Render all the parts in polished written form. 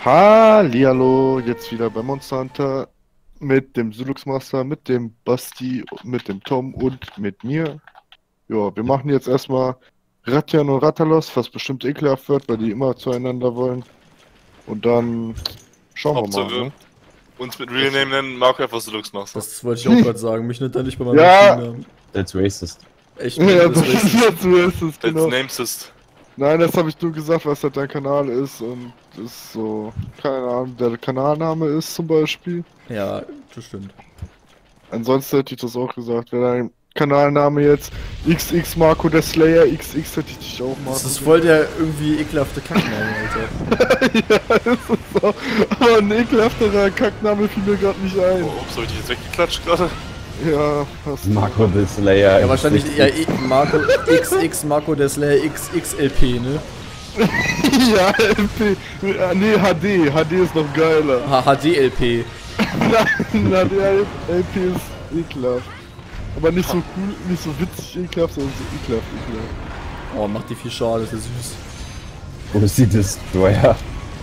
Hallihallo, jetzt wieder bei Monster Hunter mit dem Zulux Master, mit dem Basti, mit dem Tom und mit mir. Ja, wir machen jetzt erstmal Ratjan und Rattalos, was bestimmt ekelhaft wird, weil die immer zueinander wollen. Und dann schauen wir mal, Hauptsache ne? uns mit Real Name nennen, Marco einfach so Lux machst. Das wollte ich auch gerade sagen. Mich nennt er nicht bei meinem Ja. Namen. That's racist. Echt, Ja, das ist racist. jetzt so ist es, That's genau. Namesist. Nein, das habe ich nur gesagt, was halt dein Kanal ist und ist so, keine Ahnung, der Kanalname ist zum Beispiel. Ja, das stimmt. Ansonsten hätte ich das auch gesagt, wäre dein Kanalname jetzt XX Marco der Slayer, XX hätte ich dich auch mal. Das ist voll der irgendwie ekelhafte Kackname, Alter. Ja, das ist auch, aber ein ekelhafterer Kackname fiel mir gerade nicht ein. Oh, ups, hab ich dich jetzt weggeklatscht gerade? Ja, hast du. Marco the Slayer. Ja, wahrscheinlich ja, Marco XX Marco der Slayer XXLP, ne? Ja, LP. Nee, HD ist noch geiler. HDLP. Nein, LP ist ekelhaft. Aber nicht so cool, nicht so witzig ekelhaft, sondern so ekelhaft. Oh, macht die viel schade, das ist süß. Wo ist die Destroyer?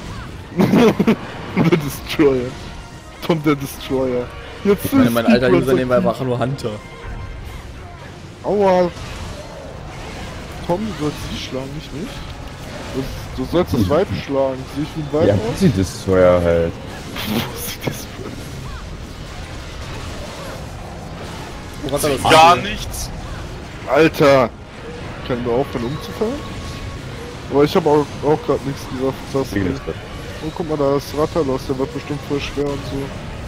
Der Destroyer. Tom der Destroyer. Jetzt Mein alter Username war einfach nur Hunter. Aua. Tom, du sollst sie schlagen, nicht mich. Du sollst das Weib schlagen. Sehe ich wie ein Weib Ja, aus? die Destroyer halt. Wo sieht das Oh, was war das? Gar nichts! Alter! Können wir aufhören umzufallen? Aber ich habe auch gerade nichts gesagt. Das heißt, oh, guck mal, da ist Rattalos, der wird bestimmt voll schwer und so.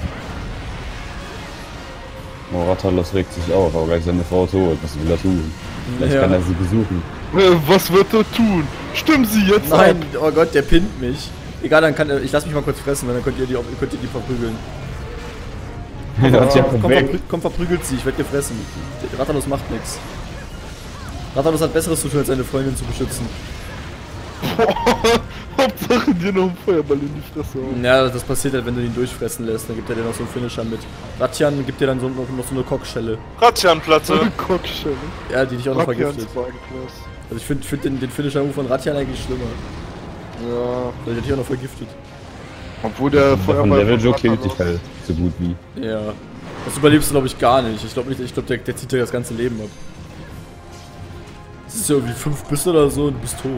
Moratalos regt sich auf, aber gleich seine Frau tot. Was will er tun? Vielleicht Ja. kann er sie besuchen. Was wird er tun? Stimmen Sie jetzt Nein, ab! oh Gott, der pinnt mich. Egal, dann kann er. Ich lass mich mal kurz fressen, weil dann könnt ihr die verprügeln. Komm, verprügelt sie, ich werd gefressen. Rattalos macht nichts. Rattalos hat Besseres zu tun, als seine Freundin zu beschützen. Hauptsache dir noch ein Feuerball in die Fresse hauen. Ja, das passiert halt, wenn du ihn durchfressen lässt. Dann gibt er dir noch so einen Finisher mit. Ratjan gibt dir dann noch so eine Kockschelle. Ratschanplatte! Kockschelle. Ja, die dich auch noch Ratjans vergiftet. Wagenklasse. Also ich find den Finisher-Move von Ratjan eigentlich schlimmer. Ja, Weil der dich auch noch vergiftet. obwohl der Von Feuerball Level Joe von killt dich Rattalos- halt so gut wie. Ja. Das überlebst du, glaube ich, gar nicht. Ich glaube, der zieht dir das ganze Leben ab. Das ist ja irgendwie 5 Bisse oder so und du bist tot.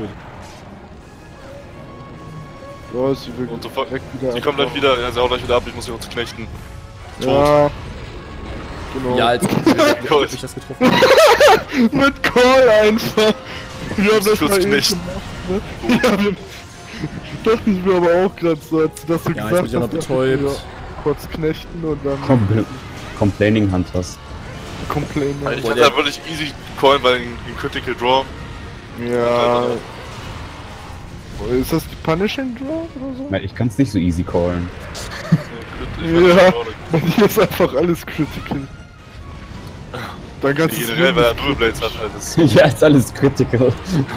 Ja, ist sie wirklich Und sofort- direkt wieder Sie kommt gleich wieder, ja, sie haut gleich wieder ab, ich muss sie uns knechten. Ja, genau. Ja, als Cool. ich das getroffen habe. Mit Call einfach. Wir haben das kurz mal eben knechten. gemacht, ne? Ja, dachte ich mir aber auch gerade so, als du das so Ja, jetzt gesagt bin ich auch noch dachte ich mir, betäubt. kurz knechten und dann Complaining Hunters. complainen. Ich hatte da wirklich easy callen, weil ein Critical Draw. Ja. Ist das die Punishing Draw oder so? Ich kann's nicht so easy callen. Ja, bei dir ist einfach alles critical. Dein ganzes Generell, weil er Leben Dual Blades hat, halt das. Ja, ist alles critical.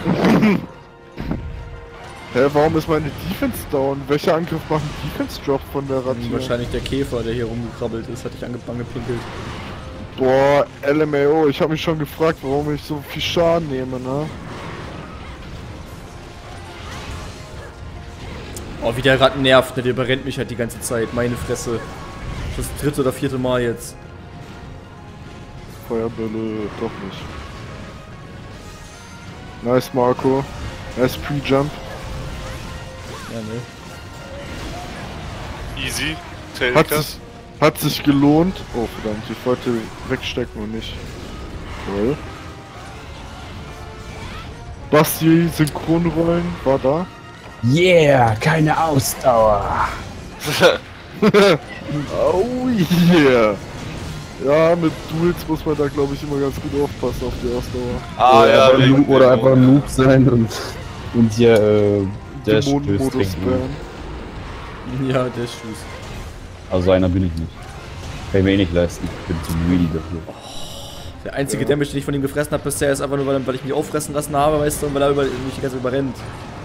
Hä, warum ist meine Defense down? Welcher Angriff macht ein Defense Drop von der Ratte? Wahrscheinlich der Käfer, der hier rumgekrabbelt ist, hat dich angepinkelt. Boah, LMAO, ich habe mich schon gefragt, warum ich so viel Schaden nehme, ne? Oh, wie der Rat nervt, ne? Der überrennt mich halt die ganze Zeit. Meine Fresse. Das 3. oder 4. Mal jetzt. Feuerbälle doch nicht. Nice, Marco. Nice Pre-Jump. Ja, ne? Easy. Hat Tailcut. sich gelohnt. Oh, verdammt, ich wollte wegstecken und nicht. Toll. Basti, Synchronrollen, war da. Yeah, keine Ausdauer. Oh yeah! Ja, mit Duels muss man da glaube ich immer ganz gut aufpassen auf die Ausdauer. Ah, ja, einfach wegen Noob oder dem- einfach ein Noob sein und hier der Dämonenmodus trinken. spammen. Ja, der ist Schuss. Also einer bin ich nicht. Kann ich mir eh nicht leisten. Ich bin zu greedy dafür. Der einzige Damage, den ich von ihm gefressen habe bisher, ist einfach nur, weil ich mich auffressen lassen habe, weißt du, und weil er mich die ganze Zeit überrennt.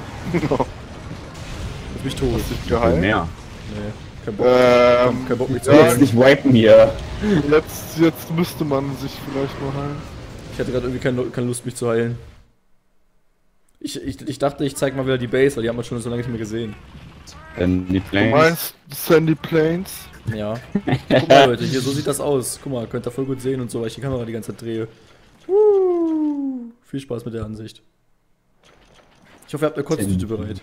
Ist mich tot. Hast dich Viel geheilt? mehr. Nee, kein Bock. Kein Bock mich zu ja, heilen. Jetzt nicht wipen hier. jetzt müsste man sich vielleicht mal heilen. Ich hatte gerade irgendwie keine Lust, mich zu heilen. Ich dachte, ich zeig mal wieder die Base, weil die haben wir schon so lange nicht mehr gesehen. Denn die Du Planes. meinst Sandy Plains? Ja. Guck mal, Leute, hier, so sieht das aus. Guck mal, könnt ihr voll gut sehen und so, weil ich die Kamera die ganze Zeit drehe. Viel Spaß mit der Ansicht. Ich hoffe, ihr habt eine Kotztüte bereit.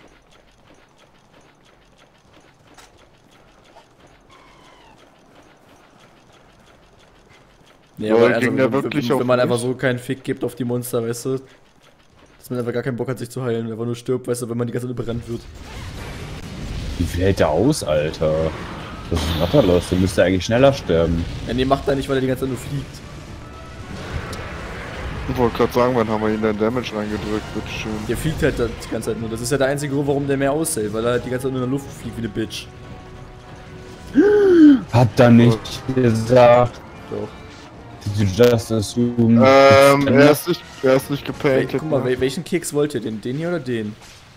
Nee, Ja, aber ging der wirklich auf wenn man mich? einfach so keinen Fick gibt auf die Monster, weißt du, dass man einfach gar keinen Bock hat, sich zu heilen, einfach nur stirbt, weißt du, wenn man die ganze Zeit überrannt wird. Wie viel hält der aus, Alter? Das ist ein Ratterlos, der müsste eigentlich schneller sterben. Ja, nee, macht er nicht, weil er die ganze Zeit nur fliegt. Ich wollte gerade sagen, wann haben wir ihn denn Damage reingedrückt, bitteschön. Der fliegt halt die ganze Zeit nur. Das ist ja der einzige Grund, warum der mehr aushält, weil er halt die ganze Zeit nur in der Luft fliegt wie eine Bitch. Hat er nicht gesagt. Doch. Did you just assume? Er ist nicht gepainted. Guck mal, ne? welchen Keks wollt ihr? Den hier oder den?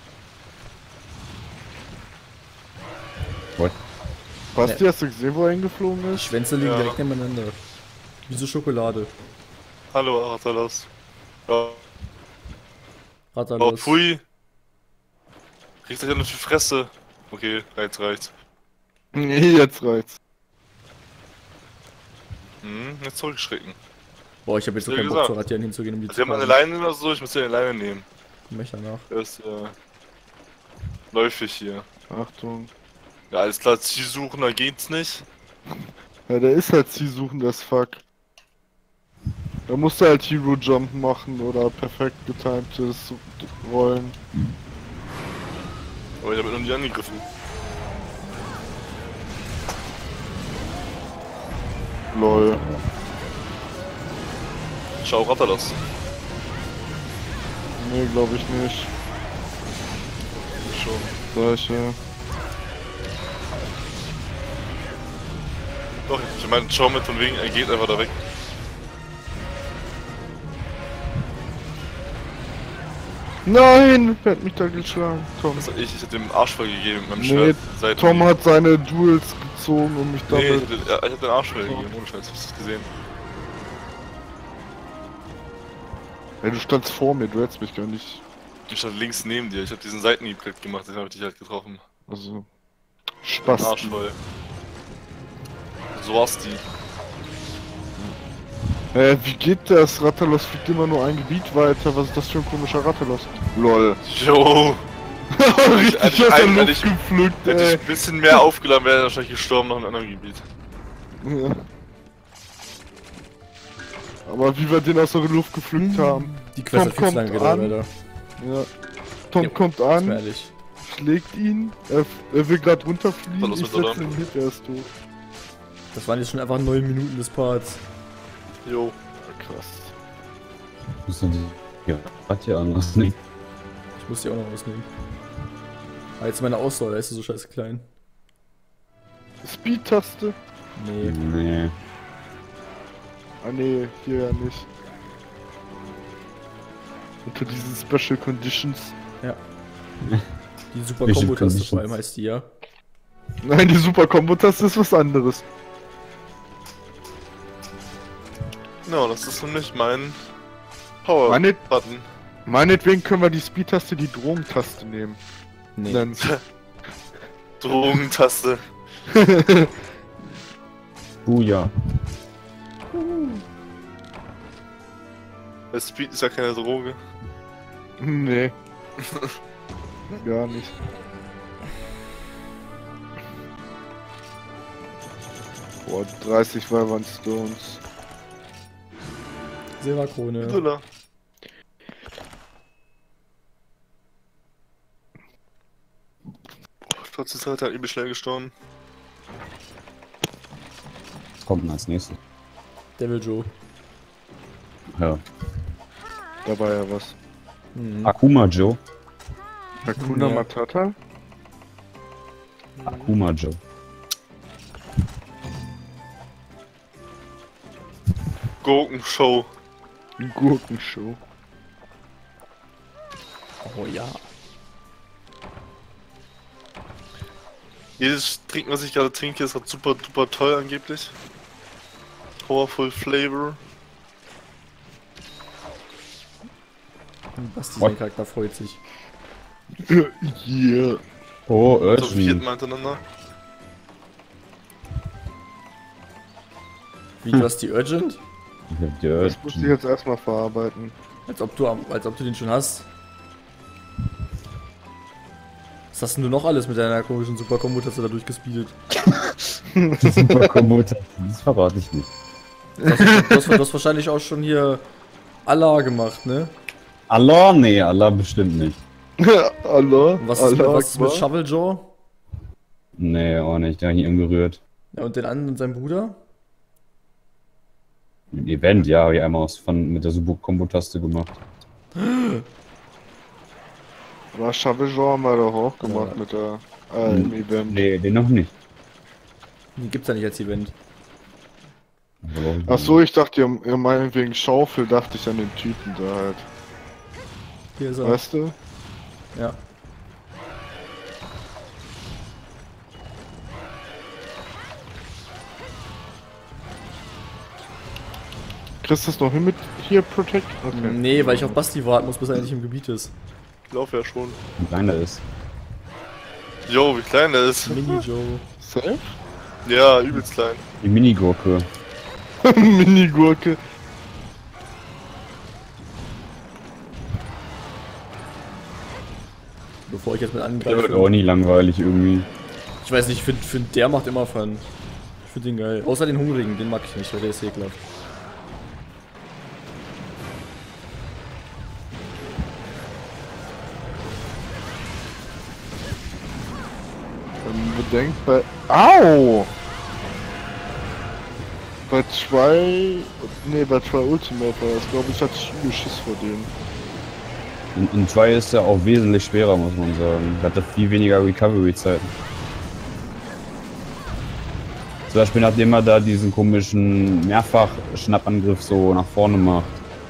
What? Basti, hast du gesehen, wo er hingeflogen Die ist? Schwänze liegen Ja. direkt nebeneinander. Wie so Schokolade. Hallo, Rathalos. Ja. Oh, Ratterlos. pfui. Kriegt euch ja nur die Fresse. Okay, reicht. Nee, jetzt reicht's. Jetzt zurückschrecken. Boah, ich hab jetzt so Wie keinen Bock gesagt. zu Ratieren hinzugehen, um die Also, wir haben eine Leine oder so, ich muss dir eine Leine nehmen. Möchte danach. Der ist, läufig hier. Achtung. Ja, alles klar, Ziel suchen, da geht's nicht. Ja, der ist halt zielsuchend as fuck. Da musst du halt Hero Jump machen oder perfekt getimtes Rollen. Aber ich hab ihn noch nie angegriffen. Lol. Schau, Rathalos. Nee, glaube ich nicht. Schon. Solche. Doch, ich meine, schau mit von wegen, er geht einfach da weg. Nein! Wer hat mich da geschlagen? Tom. Das ich hab dem Arsch voll gegeben mit meinem Nee, Schwert. Seit Tom hat seine Duels gezogen und mich Nee, damit. ich hab den Arsch voll gegeben, ohne Scheiß, hast du das gesehen? Ey, du standst vor mir, du hättest mich gar nicht. Ich stand links neben dir, ich hab diesen Seitenhieb gemacht, den hab ich dich halt getroffen. Also. Den Spaß. Arsch voll. So war's die. Wie geht das? Rathalos fliegt immer nur ein Gebiet weiter. Was ist das für ein komischer Rathalos? LOL. Jo! Richtig Hätte ich aus der ein- Luft hätte ich- gepflückt, Hätte ich ey. ein bisschen mehr aufgeladen, wäre er wahrscheinlich gestorben noch in einem anderen Gebiet. Ja. Aber wie wir den aus der Luft gepflückt haben. Die Quest hat Tom viel zu lange kommt gedauert, an. Alter. Ja. Tom Ja, kommt Ist mir an, ehrlich. schlägt ihn, er will gerade runterfliegen, Was ist ich mit, oder? setze ihn mit, er ist tot. Das waren jetzt schon einfach 9 Minuten des Parts. Jo. Ja, krass. Muss man die Ratte anders nehmen. Ich muss die auch noch rausnehmen. Aber jetzt meine Ausdauer, da ist sie so scheiße klein. Speed-Taste? Nee. Nee. Ah ne, hier ja nicht. Unter diesen Special Conditions. Ja. Die Super Welche Combo-Taste vor Conditions? allem heißt die, ja. Nein, die Super Combo-Taste ist was anderes. Ja, das ist nämlich mein Power Meine- Button. Meinetwegen können wir die Speed-Taste die Drohungentaste nehmen. Nee. Nennen. Drogentaste. Ja. Der Speed ist ja keine Droge. Nee. Gar nicht. Boah, 30 Wyvern Stones. Silberkrone. Driller. Trotz ist halt übel schnell gestorben. Was kommt denn als nächstes? Devil Joe. Ja. Da war ja was. Mhm. Akuma Joe. Hakuna Ja. Matata? Akuma Joe. Gurkenshow. Gurkenshow. Oh ja. Jedes Trinken, was ich gerade trinke, ist halt super duper toll angeblich. Powerful Flavor. Basti, What? sein Charakter freut sich. Yeah. Oh, Zum vierten Urgent. Mal hintereinander. Wie, du hast die Urgent? Ich hab die Das muss ich Urgent. jetzt erstmal verarbeiten. Als ob du den schon hast. Was hast denn du noch alles mit deiner komischen Super-Kombo-Taste da durchgespeedet? Super Kommode. Das verrate ich nicht. Du hast wahrscheinlich auch schon hier Allah gemacht, ne? Allah? Nee, Allah bestimmt nicht. Allah, Und was ist mit Akbar. Shovel Joe? Nee, auch nicht. Der hat nie umgerührt. Ja, und den anderen und sein Bruder? Ein Event, ja, habe ich einmal mit der Super Combo-Taste gemacht. Aber Chavejon haben wir doch auch gemacht Ja. mit der im Event. Nee, den noch nicht. Die gibt's ja nicht als Event. Ach so, ich dachte, ihr meint wegen Schaufel, dachte ich an den Typen da halt. Hier ist er. Weißt du? Ja. Kriegst du das noch hin mit hier Protect? Okay. Nee, weil ich auf Basti warten muss, bis er endlich im Gebiet ist. Ich laufe ja schon. Wie klein der ist. Jo, wie klein der ist. Mini Joe. Safe? Ja, übelst klein. Die Minigurke. Minigurke. Bevor ich jetzt mit Der wird angreife. auch nie langweilig irgendwie. Ich weiß nicht, ich find der macht immer Fun. Ich find den geil. Außer den Hungrigen, den mag ich nicht, weil der ist ekelhaft. Bedenkt bei. Au! Bei 2. Nee, bei 2 Ultimate war das, glaube ich, hatte ich übel Schiss vor denen. In 2 ist er auch wesentlich schwerer, muss man sagen. Hat er viel weniger Recovery-Zeiten. Zum Beispiel, nachdem er da diesen komischen Mehrfach-Schnappangriff so nach vorne macht.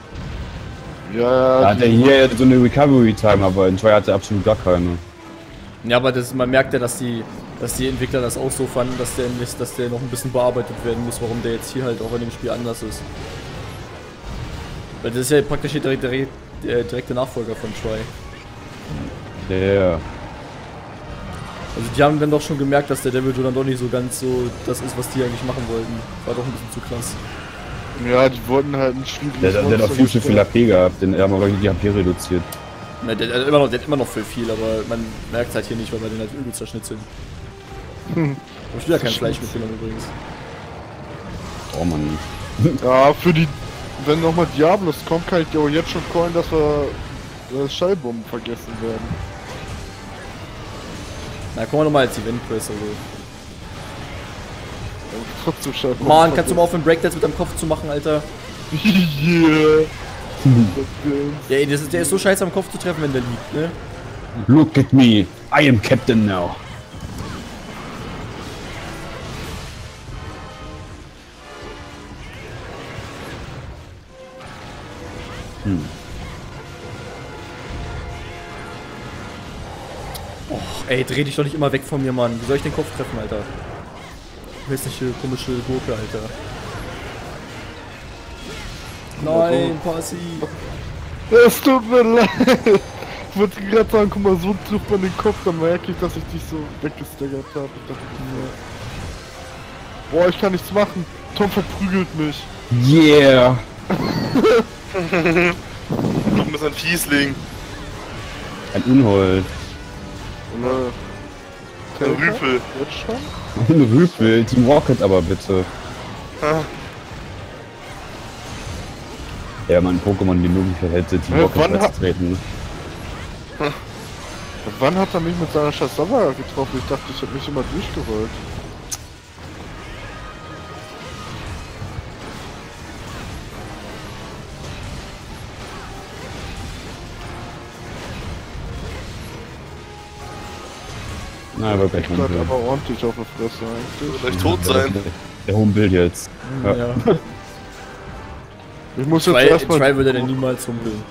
Ja, Da hat er hier so eine Recovery-Time, aber in 2 hat er absolut gar keine. Ja, aber man merkt ja, dass die Entwickler das auch so fanden, dass der noch ein bisschen bearbeitet werden muss, warum der jetzt hier halt auch in dem Spiel anders ist. Weil das ist ja praktisch der direkte Nachfolger von Try. Der. Also die haben dann doch schon gemerkt, dass der Devil Joe dann doch nicht so ganz so das ist, was die eigentlich machen wollten. War doch ein bisschen zu krass. ja, die wollten halt ein schwieriges Der hat auch viel zu viel AP gehabt, den haben wir die HP reduziert. Ja, der hat immer noch für viel, aber man merkt es halt hier nicht, weil wir den halt übel zerschnitzeln. Ich will ja kein Fleisch mitgenommen übrigens. Oh Mann. Ja, für die. Wenn nochmal Diablos kommt, kann ich dir auch jetzt schon callen, dass wir Schallbomben vergessen werden. Na, kommen wir nochmal als Event-Quest, also. Aber trotzdem Schallbomben. Mann, kannst du mal aufhören, Breakdance mit deinem Kopf zu machen, Alter? Yeah. Ja, ey, der ist so scheiße am Kopf zu treffen, wenn der liegt, ne? Look at me, I am Captain now. Ey, dreh dich doch nicht immer weg von mir, Mann. Wie soll ich den Kopf treffen, Alter? Hässliche, komische Gurke, Alter. Nein, Passi. Es tut mir leid. Ich wollte gerade sagen, guck mal, so trifft man den Kopf, dann merke ich, dass ich dich so weggestaggert habe. Ich dachte mir, boah, ich kann nichts machen. Tom verprügelt mich. Yeah. Noch ein bisschen Fiesling. Ein Unhold. Oder? Ein Rüpel. Jetzt schon? Ein Rüpel, Team Rocket aber bitte. Ah, Ja, mein Pokémon die Möglichkeit hätte, Team Ja, Rocket wann beizutreten. Wann hat er mich mit seiner Chassawa getroffen? Ich dachte, ich hätte mich immer durchgerollt. Na, wirklich Ich bleib Humpel. aber ordentlich auf der Fresse eigentlich. soll ich tot sein? Der Humpel jetzt. Ja. Ja. Ich muss jetzt Try erstmal. würde der niemals humpeln.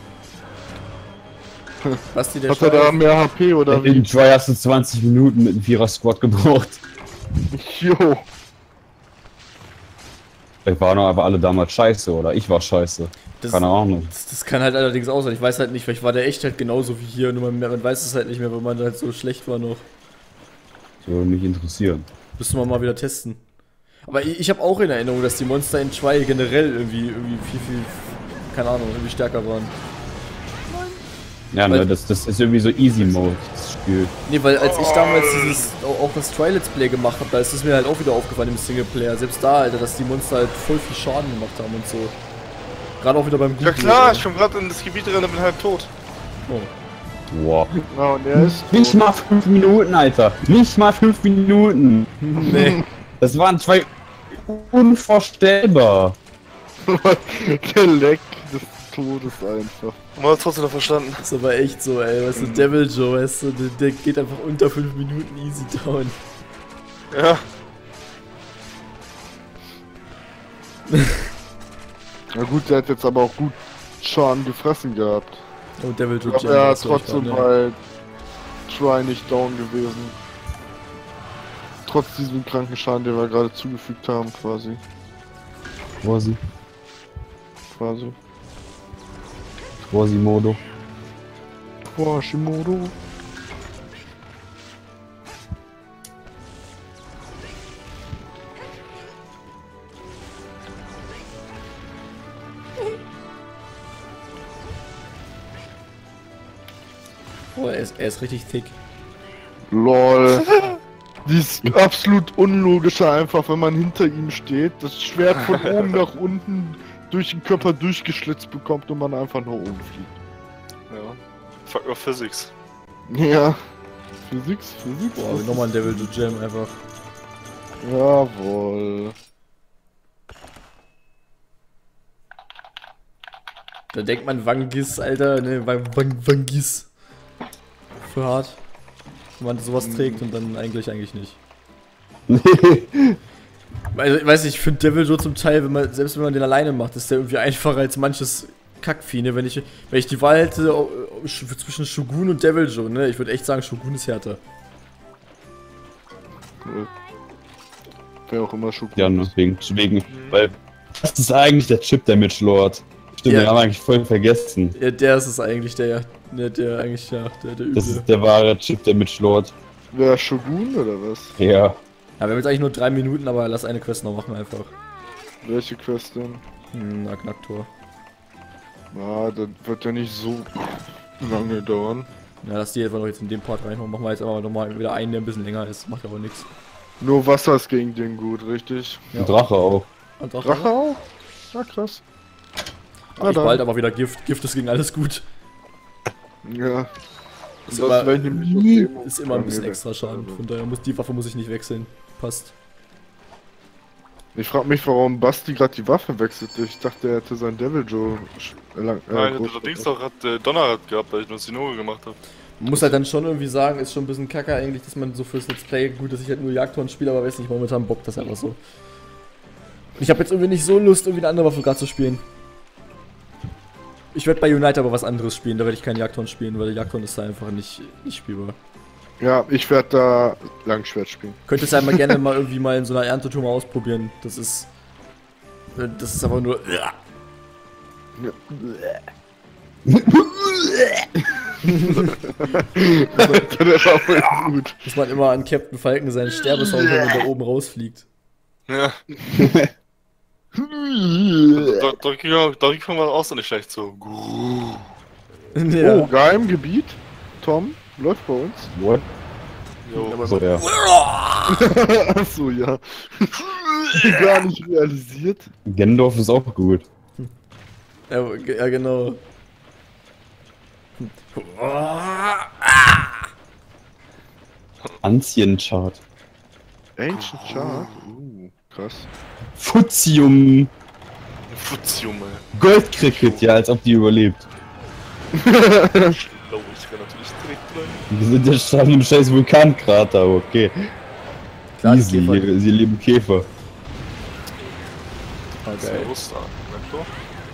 Basti, der Hat er da mehr HP oder wie? In 2 hast du 20 Minuten mit einem 4er-Squad gebraucht. Jo. Vielleicht waren auch einfach alle damals scheiße oder ich war scheiße. Keine Ahnung. Das kann halt allerdings auch sein. Ich weiß halt nicht, vielleicht war der echt halt genauso wie hier, nur man weiß es halt nicht mehr, weil man halt so schlecht war noch. Das würde mich interessieren. Müssen wir mal wieder testen. Aber ich habe auch in Erinnerung, dass die Monster in Trial generell irgendwie viel, keine Ahnung, irgendwie stärker waren. Ja, ne, das ist irgendwie so Easy Mode, das Spiel. Nee, weil als ich damals auch das Trial Let's Play gemacht habe, da ist es mir halt auch wieder aufgefallen im Singleplayer. Selbst da, Alter, dass die Monster halt voll viel Schaden gemacht haben und so. Gerade auch wieder beim Guten. Ja klar, ich komm grad in das Gebiet rein und bin halb tot. Oh. Wow. Ja, und er ist. Nicht mal 5 Minuten, Alter. Nicht mal 5 Minuten. Nee. Das waren 2 unvorstellbar. Der Leck des Todes einfach. Man hat trotzdem noch verstanden. Das ist aber echt so, ey. Weißt du, Devil Joe, weißt du, der geht einfach unter 5 Minuten easy down. Ja. Na gut, der hat jetzt aber auch gut Schaden gefressen gehabt. Und Devil Joe Aber er ist trotzdem bei Try nicht down gewesen. Trotz diesem kranken Schaden, den wir gerade zugefügt haben, quasi. Quasimodo. Quasimodo. Oh, er ist richtig thick. LOL. Die ist absolut unlogischer einfach, wenn man hinter ihm steht, das Schwert von oben nach unten durch den Körper durchgeschlitzt bekommt und man einfach nach oben fliegt. Ja. Fuck of Physics. Ja. Physik. Boah, nochmal ein Devil Joe Jam einfach. Jawohl. Da denkt man Wangis, Alter, ne, Wangis. Für hart. Wenn man sowas trägt und dann eigentlich nicht. Also, ich weiß nicht, ich finde Devil Joe zum Teil, selbst wenn man den alleine macht, ist der irgendwie einfacher als manches Kackvieh, ne? Wenn ich die Wahl hätte zwischen Shogun und Devil Joe, ne? Ich würde echt sagen, Shogun ist härter. Wer auch immer schon. Ja, nur wegen, weil das ist eigentlich der Chip Damage Lord. Stimmt, Ja. den haben wir eigentlich voll vergessen. Ja, der ist es eigentlich, der eigentlich, ja, der Üble. Das ist der wahre Chip Damage Lord. Wer Shogun oder was? Ja. Ja, wir haben jetzt eigentlich nur 3 Minuten, aber lass eine Quest noch machen einfach. Welche Quest denn? Na, Knacktor. Ah, das wird ja nicht so lange dauern. Ja, lass die einfach noch jetzt in den Part reinhauen. Machen wir jetzt aber nochmal wieder einen, der ein bisschen länger ist. Macht aber nichts. Nur Wasser ist gegen den gut, richtig? Ein Drache auch. Und Drache? Drache auch? Ja, krass. Ach, ich bald aber wieder Gift. Gift ist gegen alles gut. Ja. Ist Das immer, wär ich nämlich auf dem ist immer ein bisschen Nee, extra Schaden. Von daher die Waffe muss ich nicht wechseln. Passt. Ich frag mich, warum Basti gerade die Waffe wechselt. Ich dachte, er hätte sein Devil Joe Nein, der Dings doch hat Donnerrad gehabt, weil ich nur Sinore gemacht habe. Man muss halt dann schon irgendwie sagen, ist schon ein bisschen kacke eigentlich, dass man so fürs Let's Play, gut, dass ich halt nur Jagdhorn spiele, aber weiß nicht, momentan bockt das einfach so. Ich habe jetzt irgendwie nicht so Lust, irgendwie eine andere Waffe gerade zu spielen. Ich werde bei Unite aber was anderes spielen, da werde ich kein Jagdhorn spielen, weil der Jagdhorn ist da einfach nicht spielbar. Ja, ich werde da Langschwert spielen. Könntest du einmal gerne mal irgendwie mal in so einer Ernteturm ausprobieren. Das ist einfach nur. Ja. Der war voll gut. Muss man immer an Captain Falcon seinen Sterbesound hören, wenn der oben rausfliegt. Ja. Da kriegt man auch so nicht schlecht so. Ja. Oh, Geheimgebiet? Tom, läuft bei uns. What? Jo. So, ja. Achso, ja. Gar nicht realisiert. Gendorf ist auch gut. Ja, genau. Ancient Chart. Ancient Chart? Krass. Futium. Futium, ey. Goldcricket, ja, als ob die überlebt. Ich glaube, ich kann natürlich direkt rein. Wir sind ja schon im scheiß Vulkankrater, okay. Klar, die Easy, Käfer. sie lieben Käfer. Okay. Servus, da, Knacktor.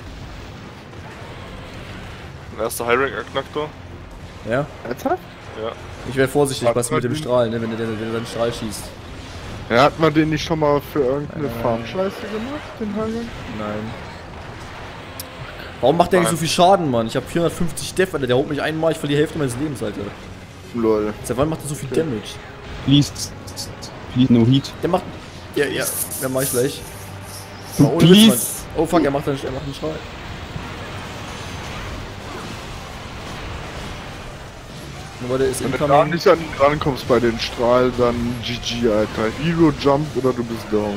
Ein erster High-Rank-Knacktor. Ja? Ernsthaft? Ja. Ich wäre vorsichtig, was mit dem Strahl, ne, wenn der seinen Strahl schießt. Ja, hat man den nicht schon mal für irgendeine Farmscheiße gemacht, den Heilen? Nein. Warum macht der eigentlich so viel Schaden, Mann? Ich hab 450 Def, Alter. Der haut mich einmal, ich verliere die Hälfte meines Lebens, Alter. Lol. Seit wann macht er so viel Damage? Please no heat. Der macht. Ja, mach ich gleich. Aber ohne Witz, Please. Mann. Oh fuck, er macht einen Strahl. Nur weil der ist Wenn du da incoming. nicht an ihn rankommst bei den Strahl, dann GG, Alter. Hero Jump oder du bist down.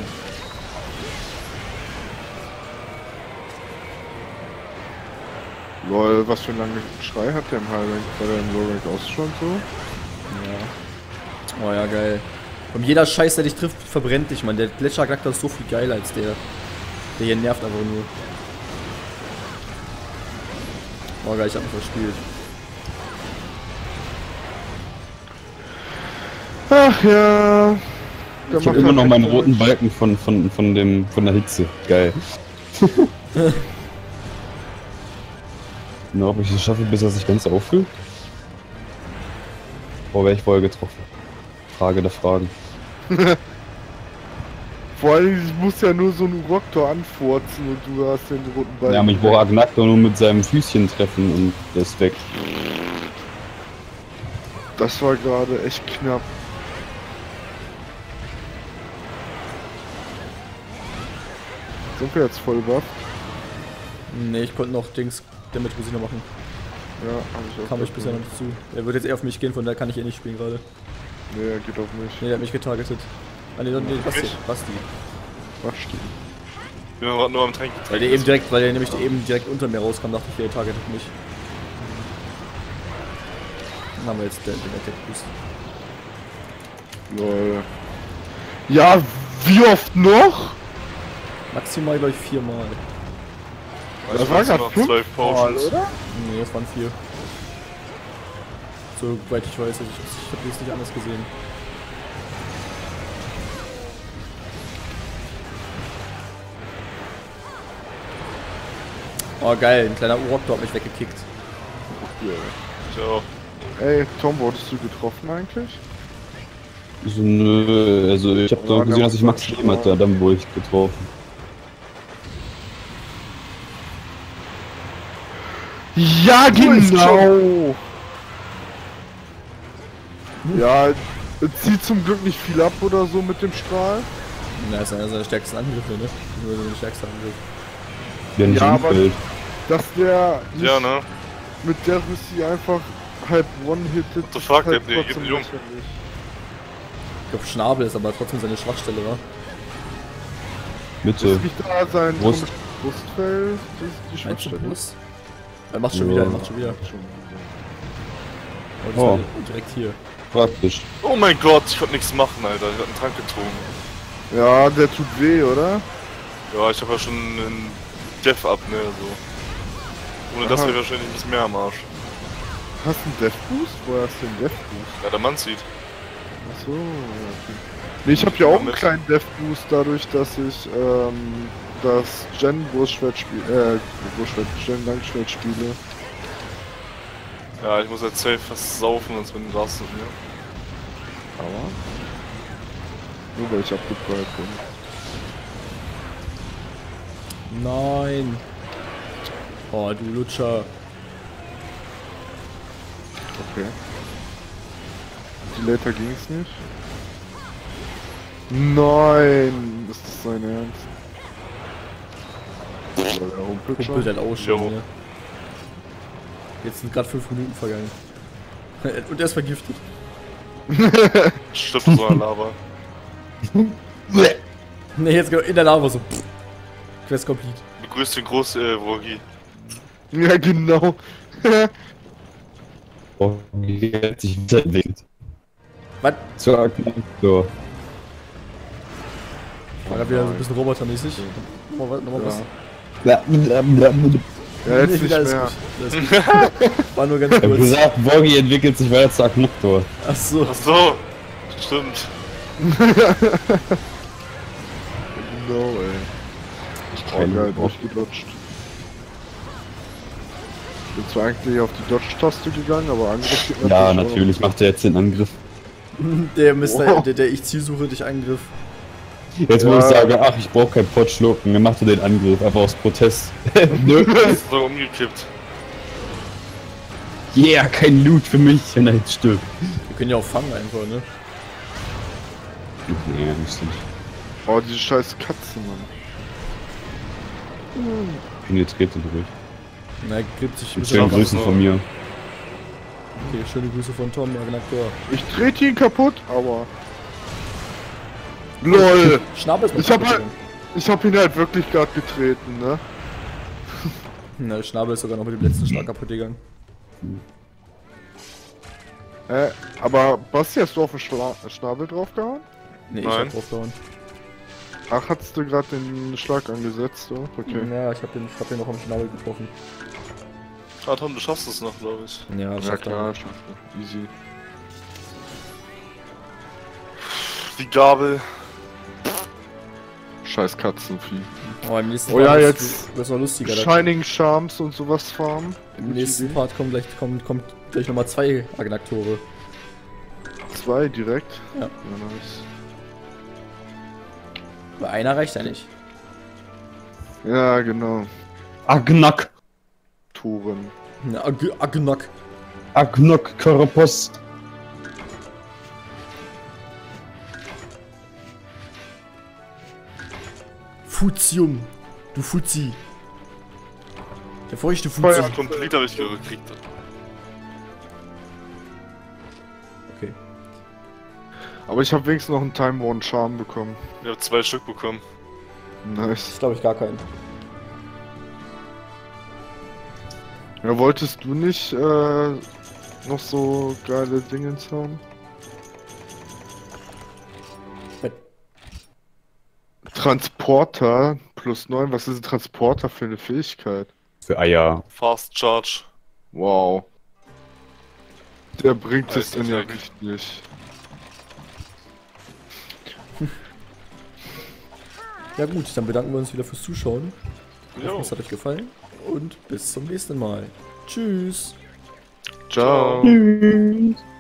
Lol, was für einen langen Schrei hat der im Highrank? War der im Low-Rank auch schon so? Ja. Oh ja, geil. Und jeder Scheiß, der dich trifft, verbrennt dich, Mann. Der Gletscher-Charakter ist so viel geiler als der. Der hier nervt einfach nur. Oh geil, ich hab mich verspielt. Ach ja. Ich hab immer noch meinen roten Balken von der Hitze. Geil. Na, ob ich es schaffe, bis er sich ganz auffüllt? Wo wäre ich vorher getroffen? Frage der Fragen. Vor allem, ich muss ja nur so einen Uroktor anfurzen und du hast den roten Balken. Ja, mich braucht Agnaktor nur mit seinem Füßchen treffen und der ist weg. Das war gerade echt knapp. Sind wir jetzt voll buff? Ne, ich konnte noch Dings Damage Rosine machen. Ja, hab ich auch. Kam ich bisher noch nicht zu. Er wird jetzt eher auf mich gehen, von daher kann ich eh nicht spielen gerade. Nee, er geht auf mich. Ne, der hat mich getargetet. Ah ne, Basti. Basti. Basti. Ich bin nur am Tränken. Weil der nämlich eben direkt unter mir rauskam, dachte ich, der targetet mich. Dann haben wir jetzt den Attack Boost. Lol. Ja, wie oft noch? Maximal, glaube ich, 4 Mal. Das war gerade noch 5 12 Mal, Potions. oder? Ne, es waren 4. Soweit ich weiß, ich habe es nicht anders gesehen. Oh geil, ein kleiner Uroktor hat mich weggekickt. Ich auch. Ey, Tom, wurdest du getroffen eigentlich? So, nö, also ich hab Ja, da gesehen, der dass ich muss Max schon Leben hatte, dann wurde ich getroffen. Ja, genau! Ja, es zieht zum Glück nicht viel ab oder so mit dem Strahl. Na, ist einer seiner stärksten Angriffe, ne? Nur der stärkste Angriff. Der nicht Ja, aber umfällt. dass der nicht Ja, ne? mit der Russi einfach halb one-hittet. What the fuck, ist halt der trotzdem geht nicht um. lächerlich. Ich glaube, Schnabel ist aber trotzdem seine Schwachstelle, wa? Bitte. Ist nicht da sein Brust. Brustfell? Das ist die Meinst du Schwachstelle. Brust? Er macht schon Ja. wieder, er macht schon wieder. Oh, das Oh. war direkt hier. Praktisch. Oh mein Gott, ich konnte nichts machen, Alter. Ich hab einen Trank getrunken. Ja, der tut weh, oder? Ja, ich habe ja schon einen Death-Up, ne, so. Ohne das Aha. wäre wahrscheinlich ein bisschen mehr am Arsch. Hast du einen Death Boost? Woher hast du einen Death Boost? Ja, der Mann sieht. Achso, ja, okay. Nee, ich habe ja auch einen kleinen Death Boost dadurch, dass ich das Gen-Großschwert spiele, Gen Langschwert spiele. Ja, ich muss jetzt safe fast saufen, sonst bin ich raus mit mir. Aber nur weil ich abgeprallt bin. Nein! Oh, du Lutscher. Okay. Die Later ging's nicht. Nein! Ist das sein Ernst? Oder der Humpelt Kumpel schon? halt auch schon, Jo. ne? Jetzt sind gerade 5 Minuten vergangen. Und er ist vergiftet. Stirbt in so einer Lava. Ne, jetzt in der Lava so. Pff. Quest complete. Begrüßt den Rogi. Ja, genau. Oh, wie hat sich weiterentwickelt. Was? Zur Agnaktor. War gerade wieder so ein bisschen robotermäßig. Nochmal was? Ja, jetzt nicht wieder, alles mehr. gut. Alles gut. War nur ganz Ich hab kurz. gesagt, Borgi entwickelt sich weiter zur Agnaktor. Achso. Ach so. Stimmt. Genau, ey. Oh, geil, durchgedutscht. Ich bin zwar eigentlich auf die Dodge-Taste gegangen, aber Angriff geht Ja, auch. natürlich macht er jetzt den Angriff. Der Mr. Wow. Der ich Zielsuche dich Angriff. Jetzt wo ich sage, ach, ich brauche keinen Pott schlucken, dann macht er den Angriff, einfach aus Protest. Nö. Ist so umgekippt. Yeah, kein Loot für mich, wenn er jetzt stirbt. Wir können ja auch fangen einfach, ne? Nee, nicht stimmt. Oh, diese scheiß Katze, Mann. Penetriert ihn durch. Na, gibt sich Mit schönen Grüßen von mir. Okay, schöne Grüße von Tom, Agnaktor. Ich trete ihn kaputt, aber... LOL! Schnabel ist noch Ich hab kaputt halt... Ich hab ihn halt wirklich gerade getreten, ne? gegangen. Na, Schnabel ist sogar noch mit dem letzten Schlag kaputt gegangen. Aber Basti, hast du auf den Schnabel draufgehauen? Ne, ich Nein. hab draufgehauen. Ach, hattest du gerade den Schlag angesetzt, so? Okay. Ja, ich hab den noch am Schnabel getroffen. Ah, Tom, du schaffst es noch, glaube ich. Ja, Ja schafft klar, er. schafft er. Easy. Die Gabel. Scheiß Katzenvieh. Oh, im nächsten Oh ja, Part jetzt wird's noch lustiger. Shining Charms und sowas farmen. Im nächsten Part kommt gleich nochmal 2 Agnaktore. 2 direkt. Ja. Nice. Aber einer reicht ja nicht. Ja, genau. Agnak. Toren. Na, Agnak. Agnok Karapos. Futium. Du Fuzzi. Der feuchte Fuzzi. Feuer. Complete habe ich gekriegt. Okay. Aber ich habe wenigstens noch einen Time One Charm bekommen. Ich habe 2 Stück bekommen. Nice. Das glaube ich gar keinen. Ja, wolltest du nicht noch so geile Dingens haben? Was? Transporter plus 9, was ist ein Transporter für eine Fähigkeit? Für Eier. Fast Charge. Wow. Der bringt es Weiß denn nicht, ja weg. richtig. Ja gut, dann bedanken wir uns wieder fürs Zuschauen. Ich hoffe, Jo. es hat euch gefallen. Und bis zum nächsten Mal. Tschüss. Ciao. Tschüss.